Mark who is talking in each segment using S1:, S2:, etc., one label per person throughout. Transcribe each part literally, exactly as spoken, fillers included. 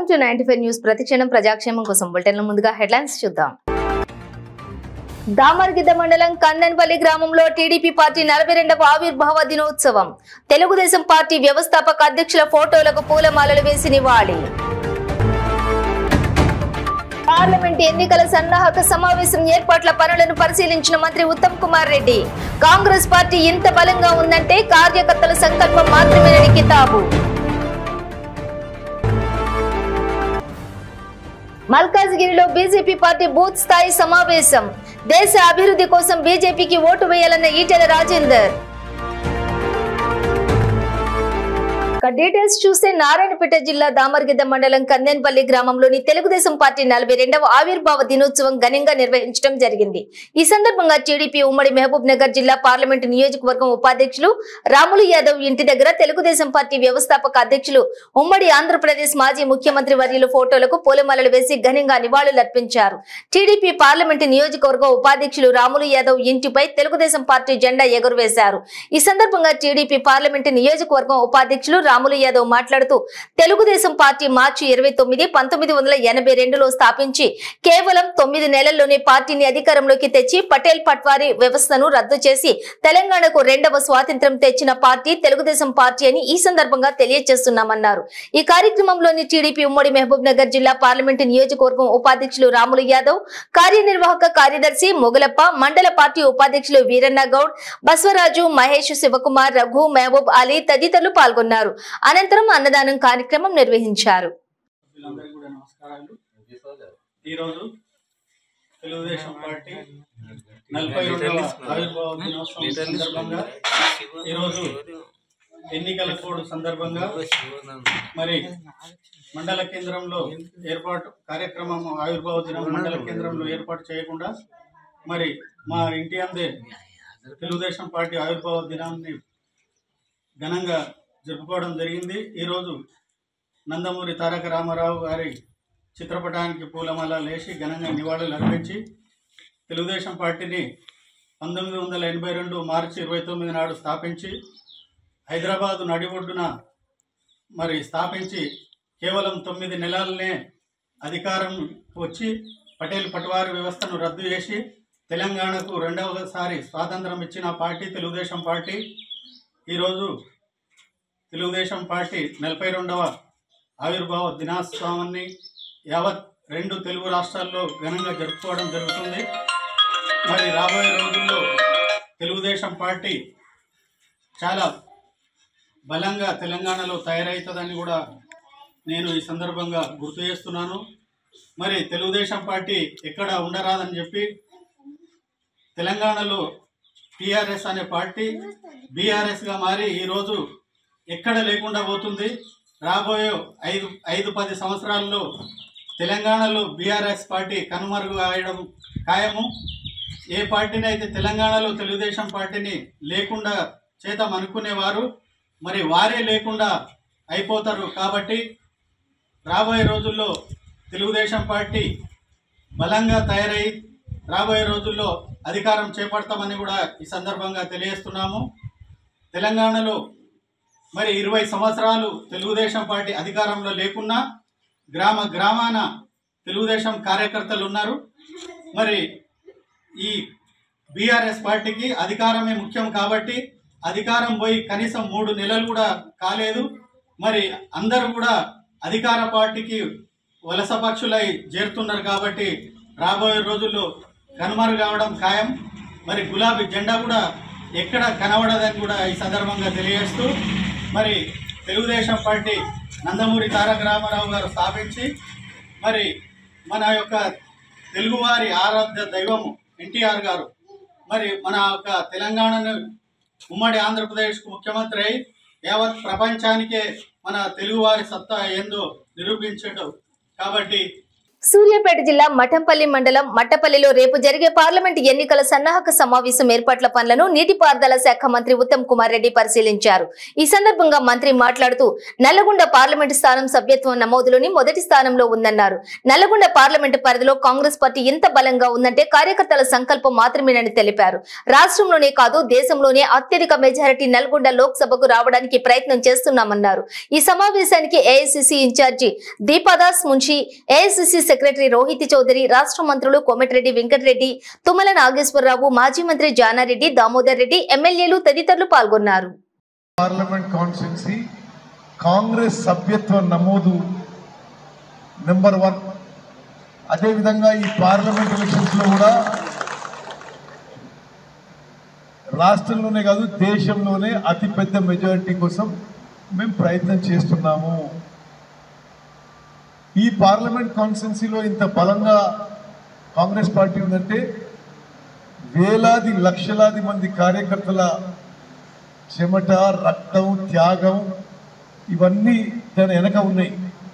S1: Welcome to ninety five news. ప్రతిక్షణం ప్రజాక్షేమం కోసం బులెటిన్ల ముందుగా హెడ్లైన్స్ చూద్దాం. దామర్గిద్ద మండలం కందన్పల్లి గ్రామంలో టీడీపీ పార్టీ నలభై రెండవ ఆవిర్భావ దినోత్సవం. తెలుగుదేశం పార్టీ వ్యవస్థాపక అధ్యక్షుల ఫోటోలకు పూలమాలలు వేసి నివాళి. పార్లమెంట్ ఎన్నికల సన్నాహక సమావేశం ఏర్పాట్ల పనులను పరిశీలించిన మంత్రి ఉత్తమ్ కుమార్ రెడ్డి. కాంగ్రెస్ పార్టీ ఇంత బలంగా ఉందంటే కార్యకర్తల సంకల్పం మాత్రమేనని కితాబు. మల్కాజ్గిరిలో బీజేపీ పార్టీ బూత్ స్థాయి సమావేశం. దేశ అభివృద్ధి కోసం బీజేపీకి ఓటు వేయాలన్న ఈటెల రాజేందర్. డీటెయిల్స్ చూస్తే నారాయణపేట జిల్లా దామర్గిద్ద మండలం కందన్పల్లి గ్రామంలోని తెలుగుదేశం పార్టీ నలభై రెండవ ఆవిర్భావ దినోత్సవం ఘనంగా నిర్వహించడం జరిగింది. ఈ సందర్భంగా టీడీపీ ఉమ్మడి మహబూబ్ నగర్ జిల్లా పార్లమెంటు నియోజకవర్గం ఉపాధ్యక్షులు రాములు యాదవ్ ఇంటి దగ్గర తెలుగుదేశం పార్టీ వ్యవస్థాపక అధ్యక్షులు ఉమ్మడి ఆంధ్రప్రదేశ్ మాజీ ముఖ్యమంత్రి వర్యుల ఫోటోలకు పూలమాలలు వేసి ఘనంగా నివాళులర్పించారు. టీడీపీ పార్లమెంటు నియోజకవర్గ ఉపాధ్యక్షులు రాములు యాదవ్ ఇంటిపై తెలుగుదేశం పార్టీ జెండా ఎగురవేశారు. ఈ సందర్భంగా టీడీపీ పార్లమెంటు నియోజకవర్గం ఉపాధ్యక్షులు రాములు యాదవ్ మాట్లాడుతూ తెలుగుదేశం పార్టీ మార్చి ఇరవై తొమ్మిది పంతొమ్మిది వందల ఎనభై రెండులో స్థాపించి కేవలం తొమ్మిది నెలల్లోనే పార్టీని అధికారంలోకి తెచ్చి పటేల్ పట్వారీ వ్యవస్థను రద్దు చేసి తెలంగాణకు రెండవ స్వాతంత్ర్యం తెచ్చిన పార్టీ తెలుగుదేశం పార్టీ అని ఈ సందర్భంగా తెలియజేస్తున్నామన్నారు. ఈ కార్యక్రమంలోని టీడీపీ ఉమ్మడి మహబూబ్ నగర్ జిల్లా పార్లమెంటు నియోజకవర్గం ఉపాధ్యక్షులు రాములు యాదవ్, కార్యనిర్వాహక కార్యదర్శి మొగలప్ప, మండల పార్టీ ఉపాధ్యక్షులు వీరన్న గౌడ్, బస్వరాజు, మహేష్, శివకుమార్, రఘు, మహబూబ్ అలీ తదితరులు పాల్గొన్నారు. అనంతరం అన్నదానం కార్యక్రమం నిర్వహించారు.
S2: ఈరోజు తెలుగుదేశం పార్టీ నలభై రెండవ ఆవిర్భావ దినోత్సవం సందర్భంగా ఈరోజు ఎన్నికల కోడ్ సందర్భంగా మరి మండల కేంద్రంలో ఏర్పాటు కార్యక్రమం ఆవిర్భావ దినం మండల కేంద్రంలో ఏర్పాటు చేయకుండా మరి మా ఇంటి అందే తెలుగుదేశం పార్టీ ఆవిర్భావ దినాన్ని ఘనంగా జరుపుకోవడం జరిగింది. ఈరోజు నందమూరి తారక రామారావు గారి చిత్రపటానికి పూలమాల వేసి ఘనంగా నివాళులు అర్పించి తెలుగుదేశం పార్టీని పంతొమ్మిది వందల ఎనభై రెండు మార్చి ఇరవై తొమ్మిది నాడు స్థాపించి హైదరాబాదు నడిబొడ్డున మరి స్థాపించి కేవలం తొమ్మిది నెలలనే అధికారం వచ్చి పటేల్ పట్వారీ వ్యవస్థను రద్దు చేసి తెలంగాణకు రెండవసారి స్వాతంత్రం ఇచ్చిన పార్టీ తెలుగుదేశం పార్టీ. ఈరోజు తెలుగుదేశం పార్టీ నలభై రెండవ ఆవిర్భావ దినోత్సవాన్ని యావత్ రెండు తెలుగు రాష్ట్రాల్లో ఘనంగా జరుపుకోవడం జరుగుతుంది. మరి రాబోయే రోజుల్లో తెలుగుదేశం పార్టీ చాలా బలంగా తెలంగాణలో తయారవుతుందని కూడా నేను ఈ సందర్భంగా గుర్తు చేస్తున్నాను. మరి తెలుగుదేశం పార్టీ ఎక్కడ ఉండరాదని చెప్పి తెలంగాణలో టీఆర్ఎస్ అనే పార్టీ బీఆర్ఎస్గా మారి ఈరోజు ఎక్కడ లేకుండా పోతుంది. రాబోయే ఐదు ఐదు పది సంవత్సరాల్లో తెలంగాణలో బీఆర్ఎస్ పార్టీ కనుమరుగు అయ్యడం ఖాయము. ఏ పార్టీని అయితే తెలంగాణలో తెలుగుదేశం పార్టీని లేకుండా చేద్దాం అనుకునేవారు మరి వారే లేకుండా అయిపోతారు. కాబట్టి రాబోయే రోజుల్లో తెలుగుదేశం పార్టీ బలంగా తయారై రాబోయే రోజుల్లో అధికారం చేపడతామని కూడా ఈ సందర్భంగా తెలియజేస్తున్నాము. తెలంగాణలో మరి ఇరవై సంవత్సరాలు తెలుగుదేశం పార్టీ అధికారంలో లేకున్నా గ్రామ గ్రామాన తెలుగుదేశం కార్యకర్తలు ఉన్నారు. మరి ఈ బీఆర్ఎస్ పార్టీకి అధికారమే ముఖ్యం కాబట్టి అధికారం పోయి కనీసం మూడు నెలలు కూడా కాలేదు. మరి అందరూ కూడా అధికార పార్టీకి వలస పక్షులై చేరుతున్నారు. కాబట్టి రాబోయే రోజుల్లో కనుమరుగు కావడం ఖాయం. మరి గులాబీ జెండా కూడా ఎక్కడ కనబడదని కూడా ఈ సందర్భంగా తెలియజేస్తూ మరి తెలుగుదేశం పార్టీ నందమూరి తారక రామారావు గారు స్థాపించి మరి మన యొక్క తెలుగువారి ఆరాధ్య దైవము ఎన్టీఆర్ గారు మరి మన యొక్క తెలంగాణను ఉమ్మడి ఆంధ్రప్రదేశ్కు ముఖ్యమంత్రి అయి యావత్ ప్రపంచానికే మన తెలుగువారి సత్తా ఏందో నిరూపించడం. కాబట్టి
S1: సూర్యాపేట జిల్లా మఠంపల్లి మండలం మట్టపల్లిలో రేపు జరిగే పార్లమెంట్ ఎన్నికల సన్నాహక సమావేశం ఏర్పాట్ల పనులను నీటిపారుదల శాఖ మంత్రి ఉత్తమ్ కుమార్ రెడ్డి పరిశీలించారు. ఈ సందర్భంగా మంత్రి మాట్లాడుతూ నల్లగొండ పార్లమెంటు స్థానం సభ్యత్వం నమోదులోని మొదటి స్థానంలో ఉందన్నారు. నల్లగొండ పార్లమెంటు పరిధిలో కాంగ్రెస్ పార్టీ ఎంత బలంగా ఉందంటే కార్యకర్తల సంకల్పం మాత్రమేనని తెలిపారు. రాష్ట్రంలోనే కాదు దేశంలోనే అత్యధిక మెజారిటీ నల్గొండ లోక్సభకు రావడానికి ప్రయత్నం చేస్తున్నామన్నారు. ఈ సమావేశానికి AICC incharge Deepa Das Munshi, AICC secretary Rohit Chaudhary, రాష్ట్ర మంత్రులు కోమటిరెడ్డి వెంకటరెడ్డి, తుమ్మల నాగేశ్వరరావు, మాజీ మంత్రి జానారెడ్డి, దామోదర్ రెడ్డి, ఎమ్మెల్యేలు తదితరులు పాల్గొన్నారు.
S3: పార్లమెంట్ కాన్స్టిట్యున్సీ కాంగ్రెస్ సభ్యత్వ నమోదు నెంబర్ వన్. అదేవిధంగా ఈ పార్లమెంట్ ఎలక్షన్స్ లో కూడా రాష్ట్రంలోనే కాదు దేశంలోనే అతిపెద్ద మెజారిటీ కోసం మేము ప్రయత్నం చేస్తున్నాము. ఈ పార్లమెంట్ కాన్స్టిట్యున్సీలో ఇంత బలంగా కాంగ్రెస్ పార్టీ ఉందంటే వేలాది లక్షలాది మంది కార్యకర్తల చెమట, రక్తం, త్యాగం ఇవన్నీ దాని వెనక ఉన్నాయి.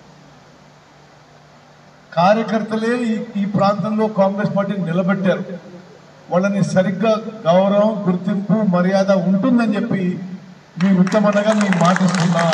S3: కార్యకర్తలే ఈ ఈ ప్రాంతంలో కాంగ్రెస్ పార్టీని నిలబెట్టారు. వాళ్ళని సరిగ్గా గౌరవం, గుర్తింపు, మర్యాద ఉంటుందని చెప్పి మీ ఉత్తమనగా మేము మాటిస్తున్నా.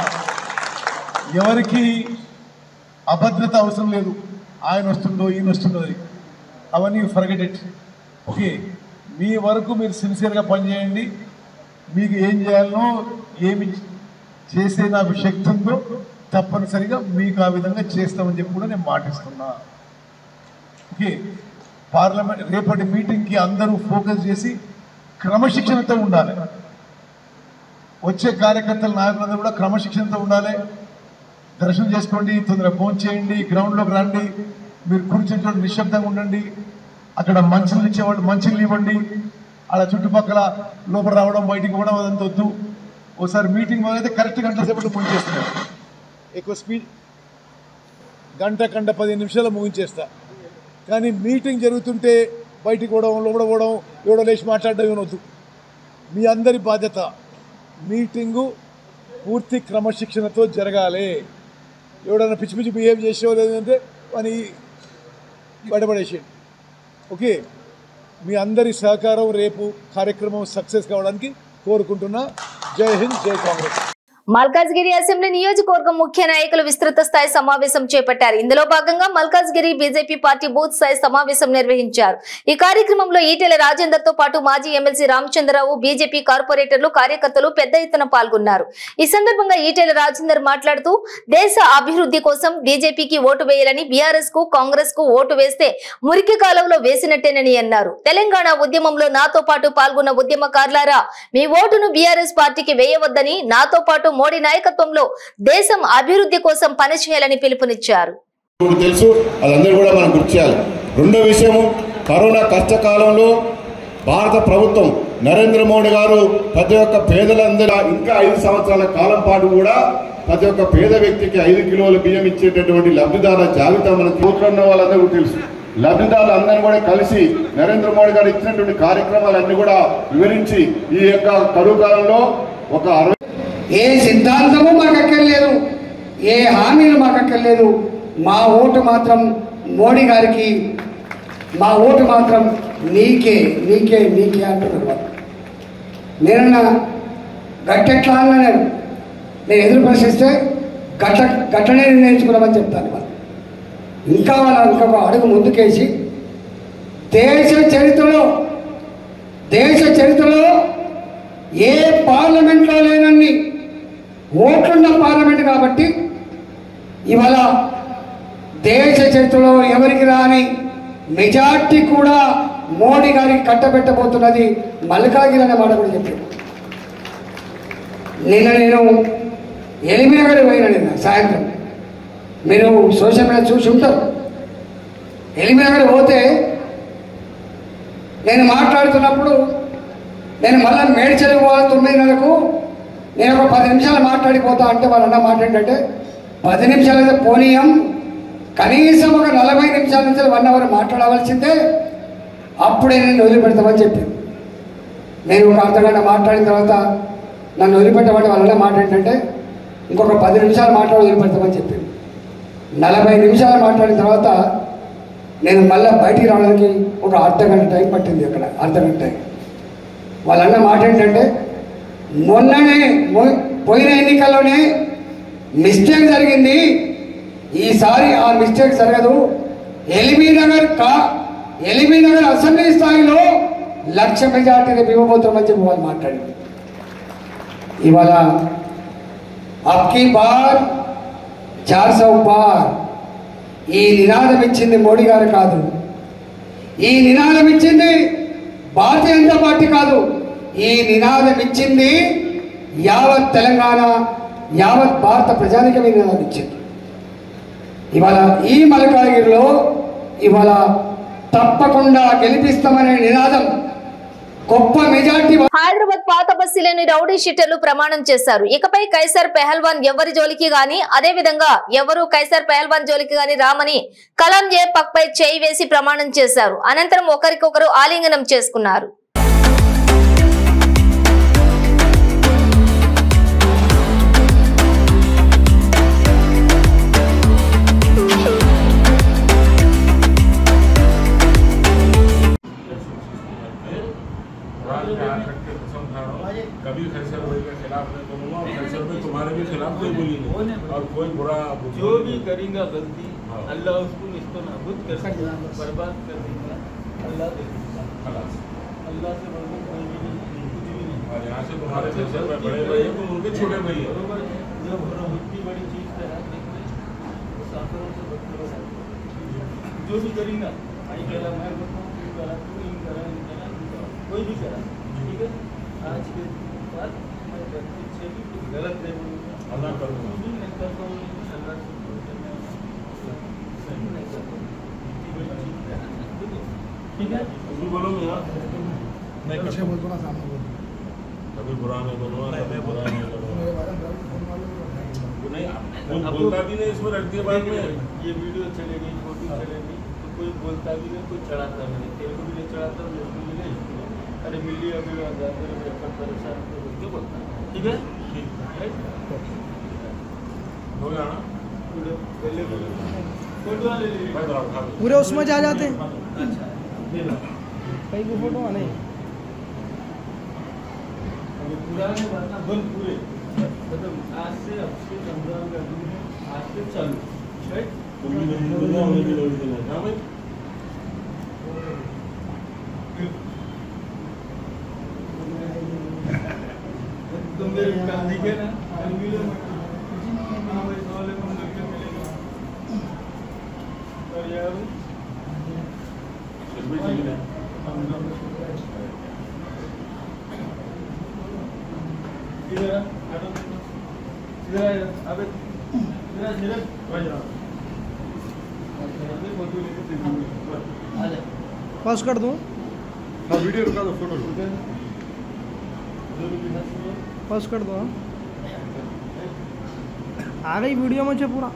S3: ఎవరికి అభద్రత అవసరం లేదు. ఆయన వస్తుందో ఈయన వస్తుందో అవన్నీ ఫర్గెట్ ఇట్. ఓకే, మీ వరకు మీరు సిన్సియర్గా పనిచేయండి. మీకు ఏం చేయాలనో, ఏమి చేసే నాకు శక్తి ఉందో తప్పనిసరిగా మీకు ఆ విధంగా చేస్తామని చెప్పి కూడా నేను మాటిస్తున్నా. ఓకే, పార్లమెంట్ రేపటి మీటింగ్కి అందరూ ఫోకస్ చేసి క్రమశిక్షణతో ఉండాలి. వచ్చే కార్యకర్తల నాయకులందరూ కూడా క్రమశిక్షణతో ఉండాలి. దర్శనం చేసుకోండి, తొందరగా ఫోన్ చేయండి, గ్రౌండ్లోకి రండి, మీరు కూర్చుని నిశ్శబ్దంగా ఉండండి. అక్కడ మంచులు ఇచ్చేవాళ్ళు మంచులు ఇవ్వండి. అలా చుట్టుపక్కల లోపల రావడం, బయటికి పోవడం అదంతా వద్దు. ఒకసారి మీటింగ్ అయితే కరెక్ట్ గంట సేపట్లో ముగించేస్తున్నారు. ఎక్కువ స్పీడ్ గంట గంట పదిహేను నిమిషాలు ముగించేస్తా. కానీ మీటింగ్ జరుగుతుంటే బయటికి పోవడం, లోపల పోవడం, ఎవడో లేచి మాట్లాడడం ఏమనొద్దు. మీ అందరి బాధ్యత మీటింగు పూర్తి క్రమశిక్షణతో జరగాలి. ఎవడన్నా పిచ్చి పిచ్చి బిహేవ్ చేసేవో లేదంటే అని బయటపడేసేయండి. ఓకే, మీ అందరి సహకారం రేపు కార్యక్రమం సక్సెస్ కావడానికి కోరుకుంటున్నా. జై హింద్, జై కాంగ్రెస్.
S1: మల్కాజ్గిరి అసెంబ్లీ నియోజకవర్గం ముఖ్య నాయకులు విస్తృత స్థాయి సమావేశం చేపట్టారు. ఇందులో భాగంగా మల్కాజ్గిరి బీజేపీ పార్టీ బూత్ స్థాయి సమావేశం నిర్వహించారు. ఈ కార్యక్రమంలో ఈటెల రాజేందర్ తో పాటు మాజీ ఎమ్మెల్సీ రామచంద్రరావు, బీజేపీ కార్పొరేటర్లు, కార్యకర్తలు పెద్ద ఎత్తున పాల్గొన్నారు. ఈ సందర్భంగా ఈటెల రాజేందర్ మాట్లాడుతూ దేశ అభివృద్ధి కోసం బీజేపీకి ఓటు వేయాలని, బీఆర్ఎస్ కు కాంగ్రెస్ కు ఓటు వేస్తే మురికి కాలంలో వేసినట్టేనని అన్నారు. తెలంగాణ ఉద్యమంలో నాతో పాటు పాల్గొన్న ఉద్యమకారులారా, మీ ఓటును బీఆర్ఎస్ పార్టీకి వేయవద్దని, నాతో పాటు మోడీ నాయకత్వంలో దేశం అభివృద్ధి కోసం పనిచేయాలని పిలుపునిచ్చారు.
S4: తెలుసు, అదందరూ కూడా మనం గుర్తు చేయాలి. రెండో విషయము, కరోనా కష్టకాలంలో భారత ప్రభుత్వం నరేంద్ర మోడీ గారు ప్రతి ఒక్క పేదలందరూ ఇంకా ఐదు సంవత్సరాల కాలం పాటు కూడా ప్రతి ఒక్క పేద వ్యక్తికి ఐదు కిలోల బియ్యం ఇచ్చేటటువంటి లబ్ధిదారుల జాబితా మనకు ఉన్న వాళ్ళందరూ తెలుసు. లబ్ధిదారులు అందరినీ కూడా కలిసి నరేంద్ర మోడీ గారు ఇచ్చినటువంటి కార్యక్రమాలన్నీ కూడా వివరించి ఈ యొక్క కరువు కాలంలో ఒక అరవై
S5: ఏ సిద్ధాంతము మాకు అక్కర్లేదు, ఏ హామీలు మాకు అక్కర్లేదు. మా ఓటు మాత్రం మోడీ గారికి, మా ఓటు మాత్రం నీకే నీకే నీకే అంటున్నారు. నేనన్నా గట్టెట్లా అన్నా నేను నేను ఎదురు ప్రశ్నిస్తే గట్ట గట్టనే నిర్ణయించుకున్నామని చెప్తాను. వాళ్ళు ఇంకా వాళ్ళ ఇంకొక అడుగు ముందుకేసి దేశ చరిత్రలో దేశ చరిత్రలో ఏ పార్లమెంట్లో లేనన్ని ఓట్లున్న పార్లమెంట్ కాబట్టి ఇవాళ దేశ చరిత్రలో ఎవరికి రాని మెజార్టీ కూడా మోడీ గారికి కట్టబెట్టబోతున్నది మల్కాజ్గిరి అనే మాట కూడా చెప్పారు. నిన్న నేను ఎలిమినగర్ పోయినా, నిన్న సాయంత్రం మీరు సోషల్ మీడియా చూసి ఉంటారు. ఎలిమినగర్ పోతే నేను మాట్లాడుతున్నప్పుడు నేను మళ్ళీ మేడ్చలకు పోవాలి తొమ్మిదిన్నరకు, నేను ఒక పది నిమిషాలు మాట్లాడిపోతా అంటే వాళ్ళు అన్న మాట ఏంటంటే పది నిమిషాలు అయితే పోనీయం, కనీసం ఒక నలభై నిమిషాల నుంచి వన్ అవర్ మాట్లాడవలసిందే, అప్పుడే నేను వదిలిపెడతామని చెప్పింది. నేను ఒక అర్ధగంట మాట్లాడిన తర్వాత నన్ను వదిలిపెట్టమంటే వాళ్ళ మాట ఏంటంటే ఇంకొక పది నిమిషాలు మాట్లాడి వదిలిపెడతామని చెప్పింది. నలభై నిమిషాలు మాట్లాడిన తర్వాత నేను మళ్ళీ బయటికి రావడానికి ఒక అర్ధ గంట టైం పట్టింది. అక్కడ అర్ధ గంట టైం. వాళ్ళన్న మాట ఏంటంటే మొన్ననే పోయిన ఎన్నికల్లోనే మిస్టేక్ జరిగింది, ఈసారి ఆ మిస్టేక్ జరగదు, ఎల్బీ నగర్ కా ఎల్బీ నగర్ అసెంబ్లీ స్థాయిలో లక్ష మెజార్టీని ఇవ్వబోతామని చెప్పి వాళ్ళు మాట్లాడింది. ఇవాళ అబ్కీ బార్ చార్ సౌ బార్ ఈ నినాదం ఇచ్చింది మోడీ గారు కాదు, ఈ నినాదం ఇచ్చింది భారతీయ జనతా పార్టీ కాదు, ఈ నినాదం ఇచ్చింది యావత్ తెలంగాణ యావత్ భారత ప్రజానికం ఈ నినాదం ఇచ్చింది. ఇవాళ ఈ మల్కాజ్గిరిలో ఇవాళ తప్పకుండా గెలిపిస్తామనే నినాదం గొప్ప మెజార్టీ.
S1: హైదరాబాద్ పాత బస్తీలోని రౌడీ షీటర్లు ప్రమాణం చేశారు. ఇకపై కైసర్ పెహల్వాన్ ఎవరి జోలికి గాని, అదే విధంగా ఎవరు కైసర్ పెహల్వాన్ జోలికి గాని రామని కలాం జే పక్ పై చేయి వేసి ప్రమాణం చేశారు. అనంతరం ఒకరికొకరు ఆలింగనం చేసుకున్నారు.
S6: कभी खैसर भाई के खिलाफ नहीं बोलूंगा और खैसर भाई तुम्हारे भी खिलाफ नहीं बोलेंगे और कोई बुरा
S7: जो भी करेगा गलती अल्लाह उसको इसको नाबूद कर देगा, बर्बाद कर देगा। अल्लाह देगा, अल्लाह से बढ़कर कोई भी नहीं, कुछ भी नहीं।
S6: और यहाँ से तुम्हारे खैसर भाई बड़े भाई है, उनके छोटे भाई है।
S7: जब इतनी बड़ी चीज पे हाथ देखते मुसाफिरों से बदलो, जो भी करेगा आई करा मैं करता हूँ, तू करा, तू इन करा, इन करा, कोई भी करा, ठीक है। आज के बाद मैं गलती से भी कुछ गलत नहीं बोलूँगा,
S6: अल्लाह करूँगा,
S7: कुछ भी नहीं करता हूँ, अल्लाह से बोलते मैं सही नहीं करता हूँ, इतनी बड़ी चीज पे हाथ देखते, ठीक है।
S6: तुम भी बोलो यार,
S7: मैं
S8: पीछे बोल दो ना, सामने बोल दो।
S6: कभी बुरा नहीं बोलूँगा, कभी बुरा नहीं करूँगा। नहीं
S7: अब
S6: बोलता भी नहीं, इसमें रख दिया बाद में
S7: ये वीडियो चलेगी, फोटो चलेगी, तो कोई बोलता भी नहीं, कोई चढ़ाता भी नहीं, तेरे को भी नहीं चढ़ाता, मेरे को भी नहीं। अरे मिली अभी परेशान क्यों बोलता है, ठीक है, ठीक
S6: हो गया ना,
S7: फोटो वाले ले
S8: पूरे उसमें जा जाते हैं।
S7: अच्छा
S8: कहीं को फोटो आने
S7: पुराने बात बंद पूरे मतलब आज से अब से रमजान का दिन है, आज से चालू, राइट।
S6: तुम भी नहीं बोलना, हमें भी नहीं बोलना, हाँ भाई।
S7: तुम मेरे काम दिखे ना, मिलो हाँ भाई सवाल हम लड़के मिलेंगे और यार
S6: फिर भी ठीक है।
S7: इधर आटो इधर अबे इधर इधर राजा अबे फोटो लेके देखूंगी आ जा
S8: पास कर दूं,
S6: हाँ वीडियो रुका दो, फोटो
S8: पास कर दो। आ गई वीडियो में पूरा।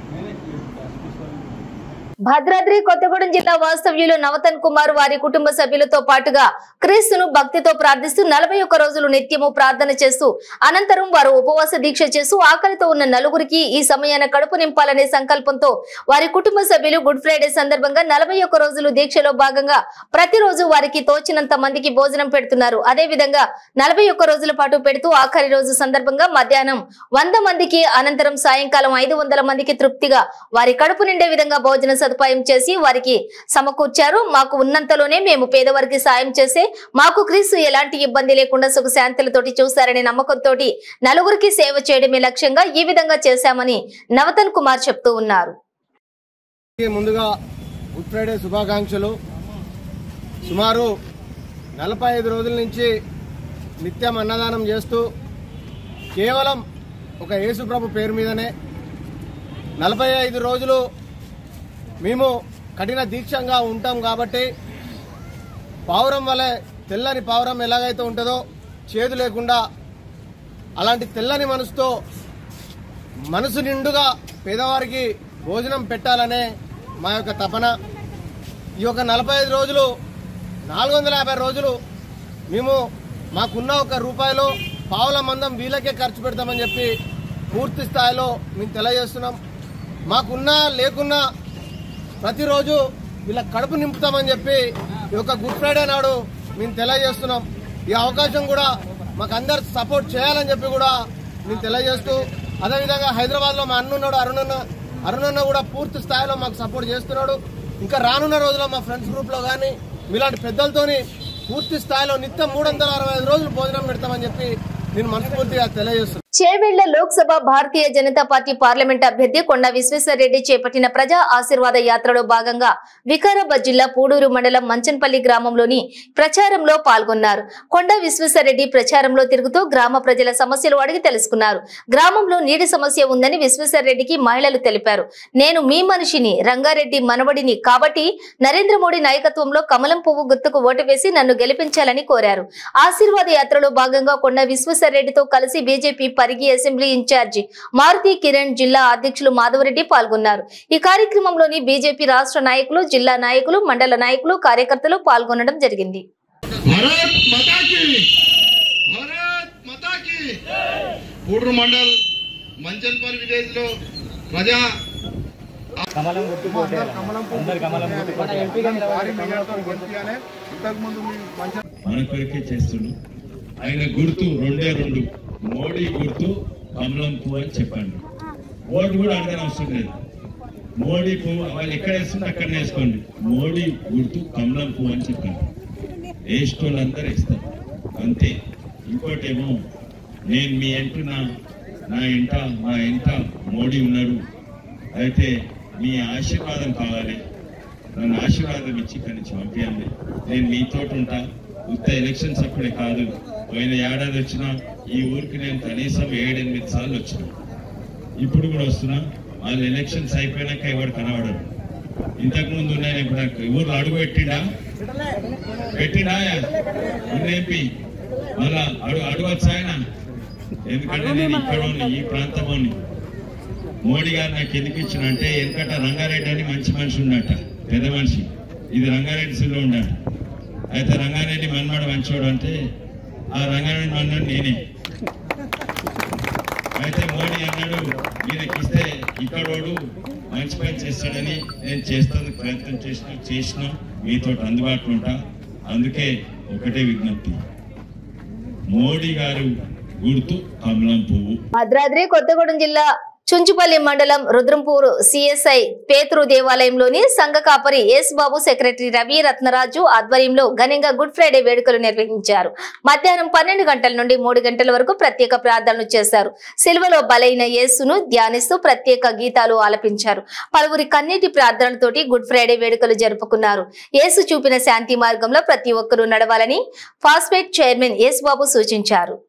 S1: భద్రాద్రి కొత్తగూడెం జిల్లా వాస్తవ్యులు నవతన్ కుమార్ వారి కుటుంబ సభ్యులతో పాటుగా క్రీస్తును భక్తితో ప్రార్థిస్తూ నలభై ఒక్క రోజులు నిత్యము ప్రార్థన చేస్తూ అనంతరం వారు ఉపవాస దీక్ష చేస్తూ ఆకలితో ఉన్న నలుగురికి ఈ సమయాన కడుపు నింపాలనే సంకల్పంతో వారి కుటుంబ సభ్యులు గుడ్ ఫ్రైడే సందర్భంగా నలభై ఒక్క రోజులు దీక్షలో భాగంగా ప్రతిరోజు వారికి తోచినంత మందికి భోజనం పెడుతున్నారు. అదే విధంగా నలభై ఒక్క రోజుల పాటు పెడుతూ ఆఖరి రోజు సందర్భంగా మధ్యాహ్నం వంద మందికి అనంతరం సాయంకాలం ఐదు వందల మందికి తృప్తిగా వారి కడుపు నిండే విధంగా భోజన సదుపాయం చేసి వారికి సమకూర్చారు. మాకు ఉన్నంతలోనే మేము పేదవారికి సాయం చేసే మాకు క్రీస్తు ఎలాంటి ఇబ్బంది లేకుండా సుఖశాంతులతోటి చూశారనే నమ్మకంతో నలుగురికి సేవ చేయడమే లక్ష్యంగా ఈ విధంగా చేశామని నవతన్ కుమార్ చెప్తూ ఉన్నారు.
S9: ముందుగా గుడ్ ఫ్రైడే శుభాకాంక్షలు. సుమారు నలభై ఐదు రోజుల నుంచి నిత్యం అన్నదానం చేస్తూ కేవలం ఒక యేసుప్రభు పేరు మీదనే నలభై ఐదు రోజులు మేము కఠిన దీక్షంగా ఉంటాం కాబట్టి పావురం వలె తెల్లని పావురం ఎలాగైతే ఉంటుందో చేదు లేకుండా అలాంటి తెల్లని మనసుతో మనసు నిండుగా పేదవారికి భోజనం పెట్టాలనే మా యొక్క తపన. ఈ యొక్క నలభై ఐదు రోజులు నాలుగు వందల యాభై రోజులు మేము మాకున్న ఒక రూపాయలు పావుల మందం వీళ్ళకే ఖర్చు పెడతామని చెప్పి పూర్తి స్థాయిలో మేము తెలియజేస్తున్నాం. మాకున్నా లేకున్నా ప్రతిరోజు వీళ్ళ కడుపు నింపుతామని చెప్పి ఈ యొక్క గుడ్ ఫ్రైడే నాడు మేము తెలియజేస్తున్నాం. ఈ అవకాశం కూడా మాకు అందరు సపోర్ట్ చేయాలని చెప్పి కూడా నేను తెలియజేస్తూ, అదేవిధంగా హైదరాబాద్లో మా అన్న ఉన్నాడు అరుణన్న అరుణన్న కూడా పూర్తి స్థాయిలో మాకు సపోర్ట్ చేస్తున్నాడు. ఇంకా రానున్న రోజుల్లో మా ఫ్రెండ్స్ గ్రూప్లో కానీ మీలాంటి పెద్దలతోని పూర్తి స్థాయిలో నిత్యం మూడు వందల అరవై ఐదు రోజులు భోజనం పెడతామని చెప్పి నేను మనస్ఫూర్తిగా తెలియజేస్తున్నాను.
S1: చేవెళ్ల లోక్సభ భారతీయ జనతా పార్టీ పార్లమెంట్ అభ్యర్థి కొండా విశ్వేశ్వరరెడ్డి చేపట్టిన ప్రజా ఆశీర్వాద యాత్రలో భాగంగా వికారాబాద్ జిల్లా పూడూరు మండలం మంచన్పల్లి గ్రామంలోని ప్రచారంలో పాల్గొన్నారు. కొండా విశ్వేశ్వరరెడ్డి ప్రచారంలో తిరుగుతూ గ్రామ ప్రజల సమస్యలు అడిగి తెలుసుకున్నారు. గ్రామంలో నీటి సమస్య ఉందని విశ్వేశ్వరరెడ్డికి మహిళలు తెలిపారు. నేను మీ మనిషిని, రంగారెడ్డి మనవడిని కాబట్టి నరేంద్ర మోడీ నాయకత్వంలో కమలం పువ్వు గుర్తుకు ఓటు వేసి నన్ను గెలిపించాలని కోరారు. ఆశీర్వాద యాత్రలో భాగంగా కొండా విశ్వేశ్వరరెడ్డితో కలిసి BJP Parigi assembly incharge Maruthi Kiran, జిల్లా అధ్యక్షులు మాధవరెడ్డి పాల్గొన్నారు. ఈ కార్యక్రమంలోని బీజేపీ రాష్ట్ర నాయకులు, జిల్లా నాయకులు, మండల నాయకులు, కార్యకర్తలు పాల్గొనడం జరిగింది.
S4: పూడూరు మండల్ మంచన్పల్లి విలేజ్ లో ప్రజా
S10: మన కొరకే చేస్తుండు. ఆయన గుర్తు రెండే రెండు, మోడీ గుర్తు, కమలం పువ్వు అని చెప్పండి. ఓటు కూడా అడగని అవసరం లేదు. మోడీ పువ్వు వాళ్ళు ఎక్కడ వేస్తుంటే అక్కడ వేసుకోండి. మోడీ గుర్తు, కమలం పువ్వు అని చెప్పండి. వేసుకోవాలి, అందరూ వేస్తారు అంతే. ఇంకోటేమో నేను మీ ఎంటున్నా, నా ఇంట మా ఇంట మోడీ ఉన్నాడు, అయితే మీ ఆశీర్వాదం కావాలి, నన్ను ఆశీర్వాదం ఇచ్చి ఇక్కడి నుంచి పంపించండి. నేను మీతో ఉంటా. ఉత్త ఎలక్షన్స్ అప్పుడే కాదు, పోయిన ఏడాది వచ్చినా ఈ ఊరికి నేను కనీసం ఏడెనిమిది సార్లు వచ్చిన, ఇప్పుడు కూడా వస్తున్నా. వాళ్ళు ఎలక్షన్స్ అయిపోయినాక ఎవరు కనబడరు. ఇంతకు ముందు నేను ఇప్పుడు ఊర్లో అడుగు పెట్టిండా పెట్టిండా ఉన్నేపి మళ్ళా అడుగు అడగచ్చు ఆయన, ఎందుకంటే నేను ఇక్కడ ఈ ప్రాంతంలోని. మోడీ గారు నాకు ఎందుకు ఇచ్చిన అంటే, ఎందుకంటే రంగారెడ్డి అని మంచి మనిషి ఉన్నట్ట, పెద్ద మనిషి. ఇది రంగారెడ్డి సిల్లో ఉన్నాడు. అయితే రంగారెడ్డి మన్మాడు మంచోడు అంటే ఆ రంగారెడ్డి మన్నాడు నేనే. అయితే మోడీ అన్నాడు ఈయనకిస్తే ఇక్కడోడు మంచి పని చేస్తాడని నేను చేస్తాను, ప్రయత్నం చేసిన చేసిన మీతో అందుబాటులో ఉంటా. అందుకే ఒకటే విజ్ఞప్తి, మోడీ గారు గుర్తు కమలం పువ్వు.
S1: భద్రాద్రి కొత్తగూడెం జిల్లా చుంచుపల్లి మండలం రుద్రంపూర్ సిఎస్ఐ పేతురు దేవాలయంలోని సంఘ కాపరి ఎస్ బాబు, సెక్రటరీ రవి రత్నరాజు ఆధ్వర్యంలో ఘనంగా గుడ్ ఫ్రైడే వేడుకలు నిర్వహించారు. మధ్యాహ్నం పన్నెండు గంటల నుండి మూడు గంటల వరకు ప్రత్యేక ప్రార్థనలు చేశారు. సిలువలో బలైన యేసును ధ్యానిస్తూ ప్రత్యేక గీతాలు ఆలపించారు. పలువురి కన్నీటి ప్రార్థనలతోటి గుడ్ ఫ్రైడే వేడుకలు జరుపుకున్నారు. యేసు చూపిన శాంతి మార్గంలో ప్రతి ఒక్కరూ నడవాలని ఫాస్ఫేట్ చైర్మన్ ఎస్ బాబు సూచించారు.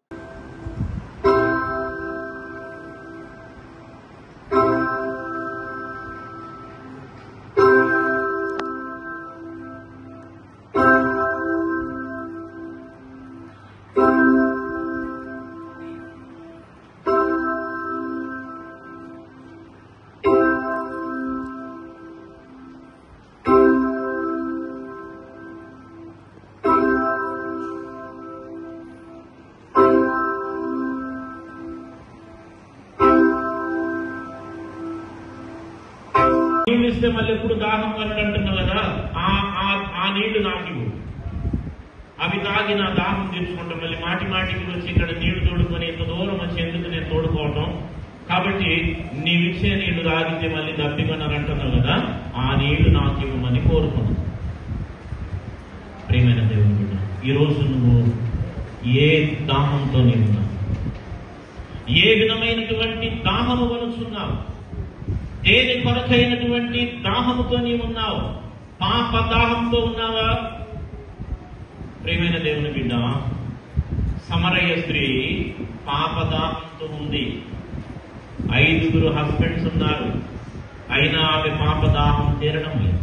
S11: నీళ్ళు ఇస్తే మళ్ళీ ఎప్పుడు దాహం అని అంటున్నావు కదా, ఆ నీళ్లు నాకు అవి తాగి నా దాహం తీర్చుకుంటాం. మళ్ళీ మాటి మాటికి వచ్చి ఇక్కడ నీళ్లు తోడుకొని ఇంత దూరం వచ్చి ఎందుకు నేను తోడుకోవటం, కాబట్టి నీవిచ్చే నీళ్లు తాగితే మళ్ళీ దప్పికొన్నారు అంటున్నావు కదా, ఆ నీళ్లు నాకు ఇవ్వమని కోరుకున్నాను. ప్రియమైన దేవుని బిడ్డ, ఈరోజు నువ్వు ఏ దాహంతో నీవున్నావు, ఏ విధమైనటువంటి దాహము వలుచున్నావు, దేని కొరకైనటువంటి దాహముతో నీవున్నావు? పాప దాహంతో ఉన్నావా? ప్రియమైన దేవుని బిడ్డ, సమరయ్య స్త్రీ పాప దాహంతో ఉంది. ఐదుగురు హస్బెండ్స్ ఉన్నారు, అయినా ఆమె పాప దాహం తీరడం లేదు.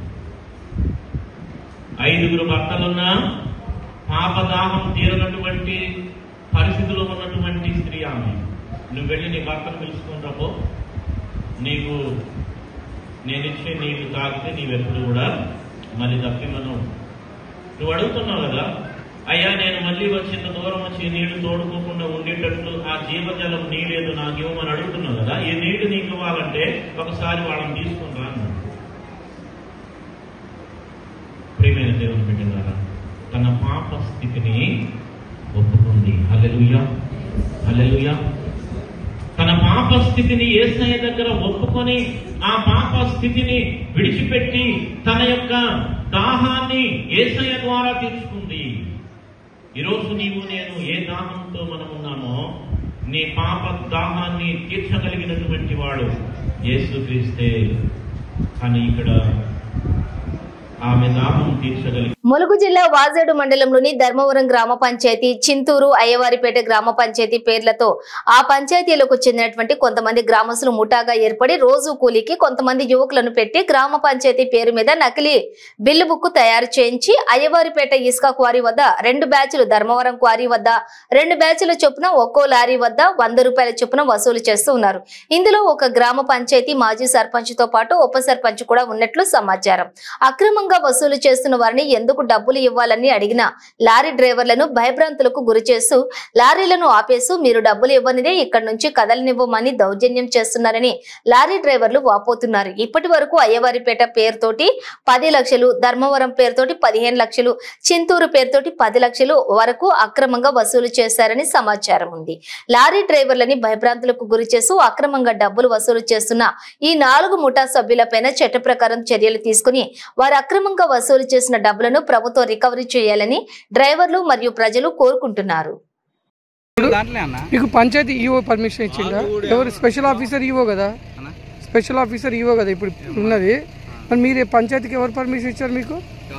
S11: ఐదుగురు భర్తలున్నా పాప దాహం తీరనటువంటి పరిస్థితిలో ఉన్నటువంటి స్త్రీ ఆమె. నువ్వు వెళ్ళి నీ భర్తను పిలుచుకుని రాపో, నీకు నేను ఇచ్చే నీళ్లు తాగితే నీవెప్పుడు కూడా మళ్ళీ తప్పిమను. నువ్వు అడుగుతున్నావు కదా, అయ్యా నేను మళ్ళీ వచ్చిన దూరం వచ్చి నీళ్లు తోడుకోకుండా ఉండేటట్లు ఆ జీవజలం నీళ్ళేదో నాకు ఇవ్వమని అడుగుతున్నావు కదా, ఈ నీళ్లు నీకు ఇవ్వాలంటే ఒకసారి వాళ్ళని తీసుకుని రా. ప్రియమైన దేవుని బిడ్డలారా, తన పాప స్థితిని ఒప్పుకుంది. హల్లెలూయా, హల్లెలూయా. తన పాప స్థితిని యేసయ్య దగ్గర ఒప్పుకొని ఆ పాప స్థితిని విడిచిపెట్టి తన యొక్క దాహాన్ని యేసయ్య ద్వారా తీర్చుకుంది. ఈరోజు నీవు నేను ఏ దాహంతో మనం ఉన్నామో నీ పాప దాహాన్ని తీర్చగలిగినటువంటి వాడు యేసుక్రీస్తే. కానీ ఇక్కడ ఆమె దాహం తీర్చగలిగి
S1: ములుగు జిల్లా వాజేడు మండలంలోని ధర్మవరం గ్రామ పంచాయతీ, చింతూరు, అయ్యవారిపేట గ్రామ పంచాయతీ పేర్లతో ఆ పంచాయతీలకు చెందినటువంటి కొంతమంది గ్రామస్తులు ముఠాగా ఏర్పడి రోజు కూలీకి కొంతమంది యువకులను పెట్టి గ్రామ పంచాయతీ పేరు మీద నకిలీ బిల్లు బుక్ తయారు చేయించి అయ్యవారిపేట ఇసుక క్వారీ వద్ద రెండు బ్యాచులు, ధర్మవరం క్వారీ వద్ద రెండు బ్యాచుల చొప్పున ఒక్కో లారీ వద్ద వంద రూపాయల చొప్పున వసూలు చేస్తూ ఉన్నారు. ఇందులో ఒక గ్రామ పంచాయతీ మాజీ సర్పంచ్ తో పాటు ఉప సర్పంచ్ కూడా ఉన్నట్లు సమాచారం. అక్రమంగా వసూలు చేస్తున్న వారిని ఎందుకు డబ్బులు ఇవ్వాలని అడిగిన లారీ డ్రైవర్లను భయభ్రాంతులకు గురి చేస్తూ లారీలను ఆపేస్తూ మీరు డబ్బులు ఇవ్వనిదే ఇక్కడి నుంచి కదలనివ్వమని దౌర్జన్యం చేస్తున్నారని లారీ డ్రైవర్లు వాపోతున్నారు. ఇప్పటి వరకు అయ్యవారిపేట పేరుతోటి పది లక్షలు, ధర్మవరం పేరుతోటి పదిహేను లక్షలు, చింతూరు పేరుతోటి పది లక్షలు వరకు అక్రమంగా వసూలు చేశారని సమాచారం ఉంది. లారీ డ్రైవర్లని భయభ్రాంతులకు గురి చేస్తూ అక్రమంగా డబ్బులు వసూలు చేస్తున్న ఈ నాలుగు ముఠా సభ్యులపైన చట్ట ప్రకారం చర్యలు తీసుకుని వారు అక్రమంగా వసూలు చేసిన డబ్బులను ప్రభుత్వం రికవరీ చేయాలని డ్రైవర్లు మరియు ప్రజలు కోరుకుంటున్నారు.
S8: మీకు పంచాయతీ ఈవో పర్మిషన్ ఇచ్చిందా? ఎవరు స్పెషల్ ఆఫీసర్ ఈవో కదా, స్పెషల్ ఆఫీసర్ ఈవో కదా ఇప్పుడు ఉన్నది. మరి మీరు పంచాయతీకి ఎవరు పర్మిషన్ ఇచ్చారు? మీకు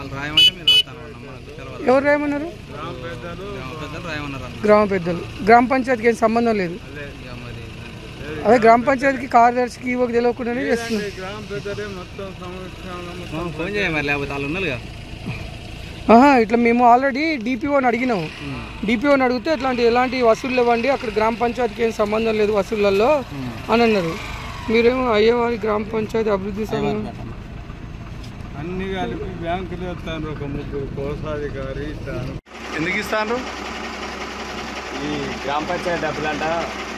S8: ఎవరు రాయమన్నారు? గ్రామ పెద్దలు. గ్రామ పంచాయతీకి ఏం సంబంధం లేదు. అదే గ్రామ పంచాయతీకి కార్యదర్శికి ఈవోకి తెలియకుండానే చేస్తున్నారు. ఆహా, ఇట్లా మేము ఆల్రెడీ డిపిఓని అడిగినాము. డిపిఓని అడిగితే ఇట్లాంటి ఎలాంటి వసూళ్ళు ఇవ్వండి, అక్కడ గ్రామ పంచాయతీకి ఏం సంబంధం లేదు వసూళ్ళల్లో అని అన్నారు. మీరేమో అయ్యేవారి గ్రామ పంచాయతీ అభివృద్ధి సంఘం
S12: అన్ని కలిపి బ్యాంకులు వస్తాను. ఒక ముగ్గురు కోశాధికారి ఎందుకు ఇస్తాను? ఈ గ్రామ పంచాయతీ డబ్బులు అంట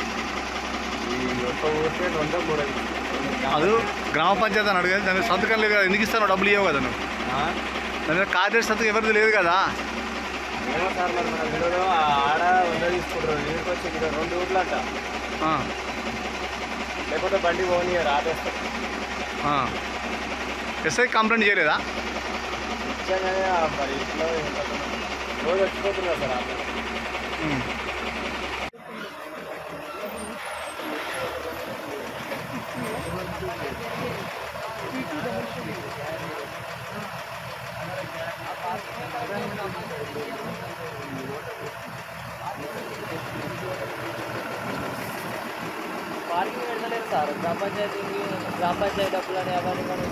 S12: అది గ్రామ పంచాయతీ అని అడిగేది. దాని సంతకం లేదు కదా, ఎందుకు ఇస్తాను? డబ్బులు ఇవ్వవు కదా నువ్వు. దాని మీద కార్యదర్శి సంతకం ఎవరిది లేదు కదా. ఏమో సార్, మరి మన విలువలో ఆడ ఉండ తీసుకుంటారు. నీకు వచ్చి రెండు ఊర్లు అంట, లేకపోతే బండి పోనీ ఆపేస్తారు. ఎస్ఐ కంప్లైంట్ చేయలేదా? ఇచ్చాగానే మరి ఇంట్లో రోజు వచ్చిపోతున్నారు సార్.
S7: పార్కింగ్ పెడతలేదు సార్. గ్రామ పంచాయతీకి గ్రామ పంచాయతీ డబ్బులు అని ఎవరిని మనం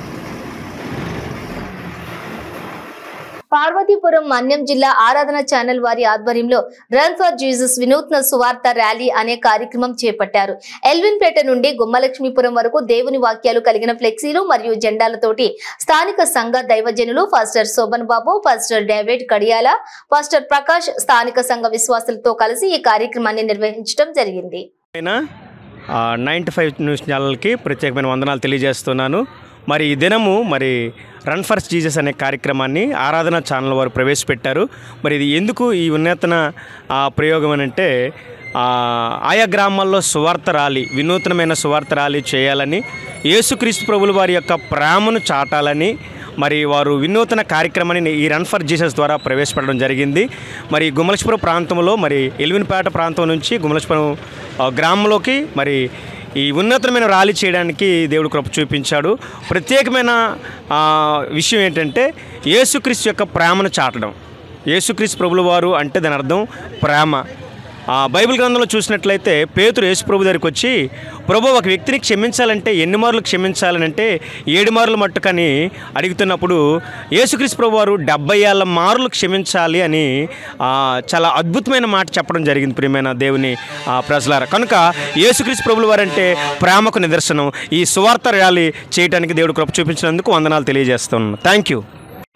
S1: పార్వతీపురం మన్యం జిల్లా ఆరాధన ఛానల్ వారి ఆధ్వర్యంలో రన్ ఫర్ జీసస్ వినూత్న సువార్త ర్యాలీ అనే కార్యక్రమం చేపట్టారు. ఎల్విన్పేట నుండి గుమ్మలక్ష్మీపురం వరకు దేవుని వాక్యాలు కలిగిన ఫ్లెక్సీలు మరియు జెండాలతోటి స్థానిక సంఘ దైవజనులు pastor Shobhan Babu, pastor David Kadiyala, pastor Prakash స్థానిక సంఘ విశ్వాసులతో కలిసి ఈ కార్యక్రమాన్ని నిర్వహించడం జరిగింది.
S13: నైన్టీ ఫైవ్ న్యూస్ ఛానల్కి ప్రత్యేకమైన వందనాలు తెలియజేస్తున్నాను. మరి ఈ దినము మరి రన్ ఫర్ జీసస్ అనే కార్యక్రమాన్ని ఆరాధన ఛానల్ వారు ప్రవేశపెట్టారు. మరి ఇది ఎందుకు ఈ ఉన్నతన ప్రయోగం అని అంటే, ఆయా గ్రామాల్లో సువార్త ర్యాలీ, వినూత్నమైన సువార్త ర్యాలీ చేయాలని, యేసుక్రీస్తు ప్రభుల వారి యొక్క ప్రేమను చాటాలని మరి వారు వినూత్న కార్యక్రమాన్ని ఈ రన్ ఫర్ జీసస్ ద్వారా ప్రవేశపెట్టడం జరిగింది. మరి గుమ్మలక్ష్మీపురం ప్రాంతంలో మరి ఎల్విన్పేట ప్రాంతం నుంచి గుమ్మలక్ష్మీపురం గ్రామంలోకి మరి ఈ ఉన్నతమైన ర్యాలీ చేయడానికి దేవుడు కృప చూపించాడు. ప్రత్యేకమైన విషయం ఏంటంటే యేసుక్రీస్తు యొక్క ప్రేమను చాటడం. యేసుక్రీస్తు ప్రభుల వారు అంటే దాని అర్థం ప్రేమ. బైబిల్ గ్రంథంలో చూసినట్లయితే పేతురు యేసు ప్రభు దగ్గరికి వచ్చి, ప్రభు ఒక వ్యక్తిని క్షమించాలంటే ఎన్ని మార్లు క్షమించాలని అంటే ఏడు మార్లు మట్టుకని అడుగుతున్నప్పుడు యేసుక్రీస్తు ప్రభు వారు డెబ్బై ఏళ్ళ మార్లు క్షమించాలి అని చాలా అద్భుతమైన మాట చెప్పడం జరిగింది. ప్రియమైన దేవుని ప్రజలారా, కనుక యేసుక్రీస్తు ప్రభుల వారు అంటే ప్రేమకు నిదర్శనం. ఈ సువార్త ర్యాలీ చేయడానికి దేవుడు కృప చూపించినందుకు వందనాలు తెలియజేస్తున్నాను. Thank you.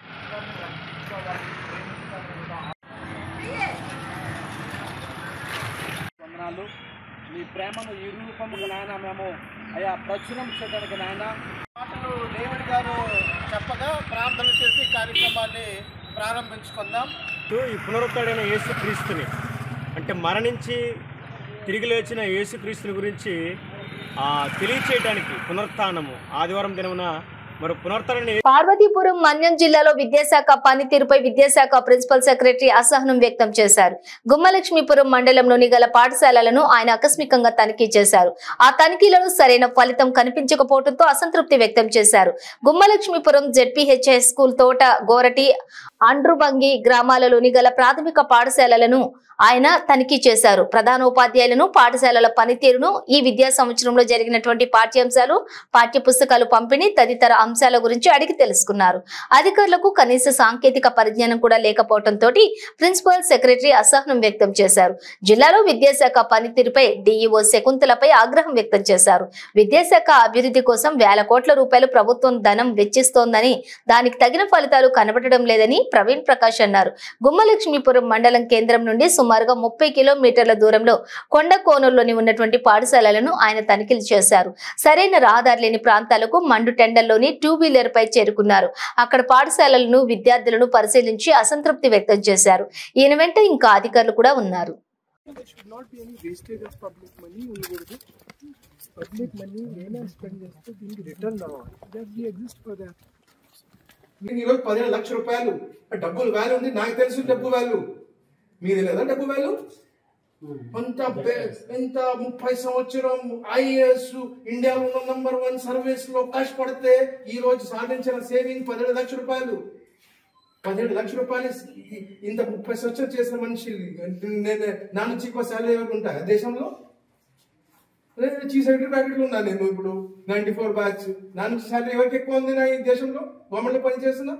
S9: మీ ప్రేమను ఈ రూపముగా నాయన మేము అయా ప్రచురం చేయడానికి నాయన మాటలు డేవిడ్ గారు చెప్పగా ప్రార్థన చేసి కార్యక్రమాన్ని ప్రారంభించుకుందాం.
S13: ఈ పునరుద్ధరణ యేసుక్రీస్తుని అంటే మరణించి తిరిగి లేచిన యేసుక్రీస్తుని గురించి తెలియచేయడానికి పునరుత్థానము ఆదివారం దినమున మరి పునరుద్ధరణ.
S1: పార్వతీపురం మన్యం జిల్లాలో విద్యాశాఖ పనితీరుపై విద్యాశాఖ ప్రిన్సిపల్ సెక్రటరీ అసహనం వ్యక్తం చేశారు. గుమ్మలక్ష్మీపురం మండలంలోని గల పాఠశాలలను ఆయన ఆకస్మికంగా తనిఖీ చేశారు. ఆ తనిఖీలలో సరైన ఫలితం కనిపించకపోవడంతో అసంతృప్తి వ్యక్తం చేశారు. గుమ్మలక్ష్మీపురం జెడ్పీహెచ్ఎస్ స్కూల్, తోట గోరటి, అండ్రుబంగి గ్రామాలలోని గల ప్రాథమిక పాఠశాలలను ఆయన తనిఖీ చేశారు. ప్రధానోపాధ్యాయులను, పాఠశాలల పనితీరును, ఈ విద్యా సంవత్సరంలో జరిగినటువంటి పాఠ్యాంశాలు, పాఠ్య పుస్తకాలు పంపిణీ తదితర అంశాల గురించి అడిగి తెలుసుకున్నారు. అధికారులకు కనీస సాంకేతిక పరిజ్ఞానం కూడా లేకపోవడంతో ప్రిన్సిపల్ సెక్రటరీ అసహనం వ్యక్తం చేశారు. జిల్లాలో విద్యాశాఖ పనితీరుపై డీఈఓ శకుంతలపై ఆగ్రహం వ్యక్తం చేశారు. విద్యాశాఖ అభివృద్ధి కోసం వేల కోట్ల రూపాయలు ప్రభుత్వం ధనం వెచ్చిస్తోందని, దానికి తగిన ఫలితాలు కనబడడం లేదని ప్రవీణ్ ప్రకాష్ అన్నారు. గుమ్మలక్ష్మీపురం మండలం కేంద్రం నుండి సుమారుగా ముప్పై కిలోమీటర్ల దూరంలో కొండ కోనూరులోని ఉన్నటువంటి పాఠశాలలను ఆయన తనిఖీలు చేశారు. సరైన రహదారి లేని ప్రాంతాలకు మండు టెండర్లోని టూ వీలర్ పై చేరుకున్నారు. అక్కడ పాఠశాలలను, విద్యార్థులను పరిశీలించి అసంతృప్తి వ్యక్తం చేశారు. ఈయన వెంట ఇంకా అధికారులు కూడా ఉన్నారు.
S14: ఈరోజు పదిహేను లక్షల రూపాయలు డబ్బులు వాల్యూ ఉంది. నాకు తెలుసు డబ్బు వాల్యూ, మీది లేదా డబ్బు వాల్యూ? అంత ఎంత ముప్పై సంవత్సరం ఐఏఎస్ ఇండియాలో ఉన్న నంబర్ వన్ సర్వీస్ లో కష్టపడితే ఈ రోజు సాధించిన సేవింగ్ పదిహేడు లక్షల రూపాయలు. పదిహేడు లక్షల రూపాయలు ఇంత ముప్పై సంవత్సరం చేసిన మనిషి నా నుంచి ఎక్కువ శాలరీ ఎవరు ఉంటాయి దేశంలో? చీఫ్ సెక్రటరీ ప్యాకెట్లు ఉన్నా నేను ఇప్పుడు నైన్టీ ఫోర్ బ్యాచ్. నా నుంచి శాలరీ ఎవరికి ఎక్కువ ఉంది నా ఈ దేశంలో గవర్నమెంట్ లో పనిచేస్తున్నా?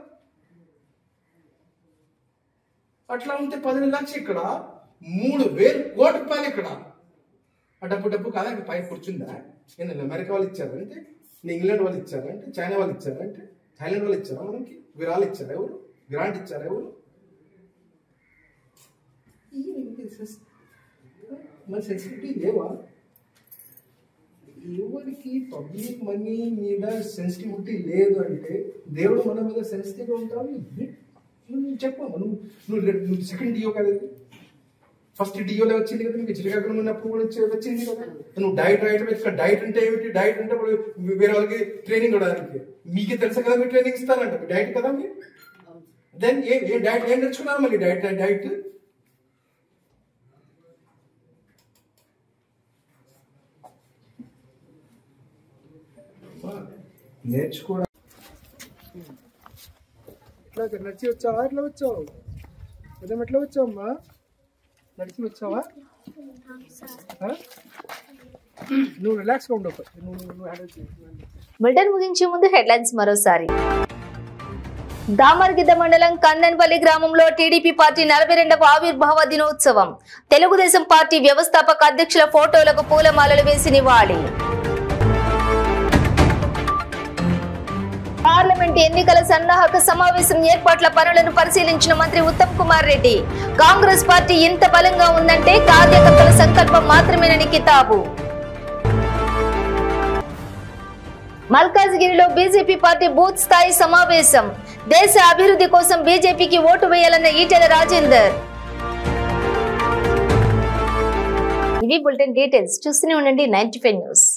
S14: అట్లా ఉంటే పదిహేను లక్షలు ఇక్కడ, మూడు వేలు కోట్ల రూపాయలు ఇక్కడ. ఆ డబ్బు డబ్బు కాదా పై కూర్చుందా? నేను అమెరికా వాళ్ళు ఇచ్చారంటే, ఇంగ్లాండ్ వాళ్ళు ఇచ్చారంటే, చైనా వాళ్ళు ఇచ్చారంటే, థైలాండ్ వాళ్ళు ఇచ్చారా? మనకి విరాళాలు ఇచ్చారా ఎవరు? గ్రాంట్ ఇచ్చారా ఎవరు? మన సెన్సిటివిటీ లేవా? ఎవరికి పబ్లిక్ మనీ మీద సెన్సిటివిటీ లేదు అంటే దేవుడు మన మీద సెన్సిటివ్గా ఉంటావు. నువ్వు చెప్పాము, నువ్వు నువ్వు సెకండ్ డియో కదా, ఫస్ట్ డియోలో వచ్చింది కదా, మీకు చిరకాకులు ఉన్నప్పుడు కూడా వచ్చింది కదా. నువ్వు డైట్ రైట్ ఇక్కడ డైట్ అంటే ఏమిటి? డైట్ అంటే ఇప్పుడు వేరే వాళ్ళకి ట్రైనింగ్ ఇవ్వడానికి మీకే తెలుసు కదా, మీరు ట్రైనింగ్ ఇస్తారంట. డైట్ కదా మీరు. దెన్ ఏ ఏ డైట్ ఏం నేర్చుకున్నావు మళ్ళీ? డైట్ డైట్ నేర్చుకోవడం.
S8: ఎట్లా నడిచి వచ్చావా? ఎట్లా వచ్చావు? అదే ఎట్లా వచ్చావమ్మా? నడిచి వచ్చావా? నువ్వు రిలాక్స్గా ఉండవు. నువ్వు హ్యాండిల్ చేయి.
S1: బులెటిన్ ముగించే ముందు హెడ్లైన్స్ మరోసారి. దామర్గిద్ద మండలం కందన్పల్లి గ్రామంలో టీడీపీ పార్టీ నలభై రెండవ ఆవిర్భావ దినోత్సవం. తెలుగుదేశం పార్టీ వ్యవస్థాపక అధ్యక్షుల ఫోటోలకు పూలమాలలు వేసి నివాళి. పార్లమెంట్ ఎన్నికల సన్నాహక సమావేశం ఏర్పాట్ల పనులను పరిశీలించిన మంత్రి ఉత్తమ్ కుమార్ రెడ్డి. కాంగ్రెస్ పార్టీ ఎంత బలంగా ఉందంటే కార్యకర్తల సంకల్పం మాత్రమేనని కితాబు. మల్కాజ్గిరిలో బీజేపీ పార్టీ బూత్ స్థాయి సమావేశం. దేశ అభివృద్ధి కోసం బీజేపీకి ఓటు వేయాలన్న ఈటెల రాజేందర్. ఇవి బులెటిన్ డీటెయిల్స్. చూస్తూనే ఉండండి నైన్టీ ఫైవ్ న్యూస్.